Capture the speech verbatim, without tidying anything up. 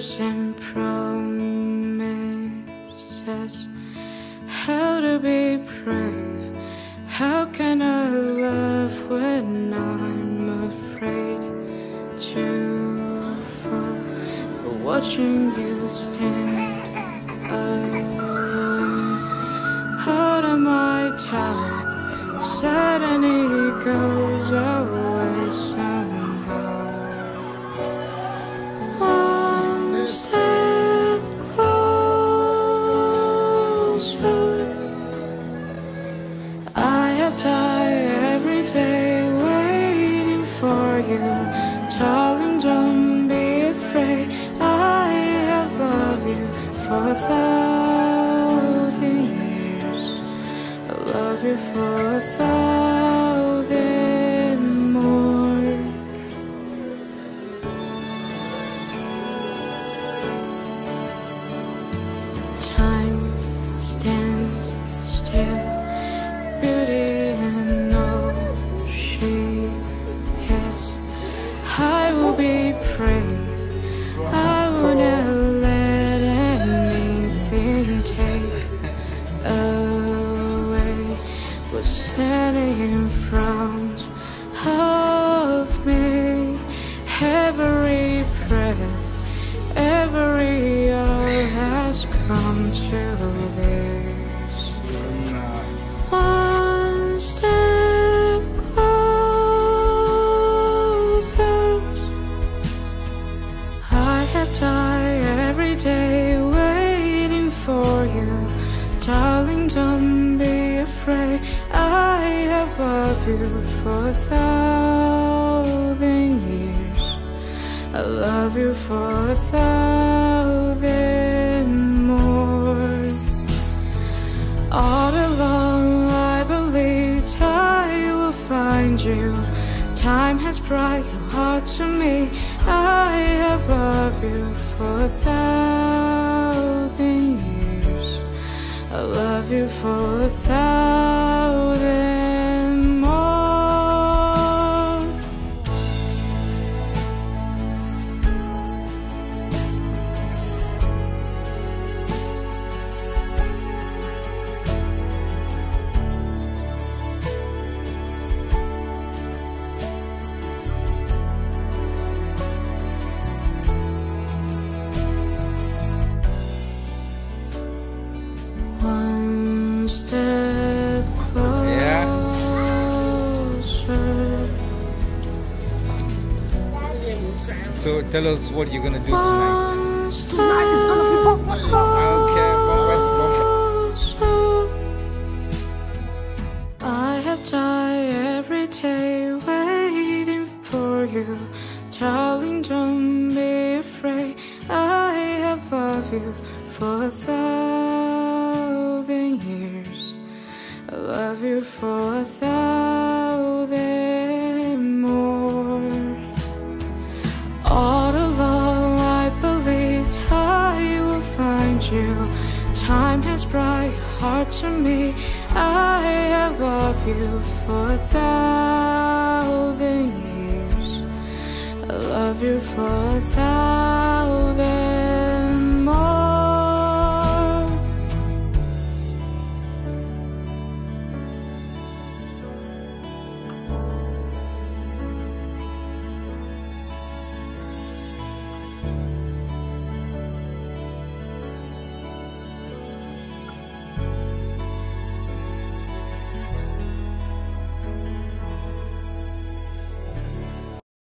tears and promises. How to be brave? How can I love when I'm afraid to fall? But watching you stand alone, out of my time, suddenly goes away somehow. One step closer. I have died every day waiting for you, darling, don't be afraid. I have loved you for a thousand years. I love you for a thousand more. Time stands still, beauty and all she has. I will be brave, I will never let anything take away what's standing in front of me. Every breath, every hour has come to this. One step closer. I have died every day waiting for you, darling, don't be afraid. I have loved you for a thousand years. I love you for a thousand more. All along I believed I will find you. Time has brought your heart to me. I have loved you for a thousand years. I love you for a thousand more. One step closer. So tell us what you're gonna do tonight. Tonight is gonna be bomba. Okay, bomba, bomba. I have died every day waiting for you, darling, don't be afraid. I have loved you for a thousand years. I love you for a thousand more. All along I believed I will find you. Time has brought your heart to me. I have loved you for a thousand years. I love you for a thousand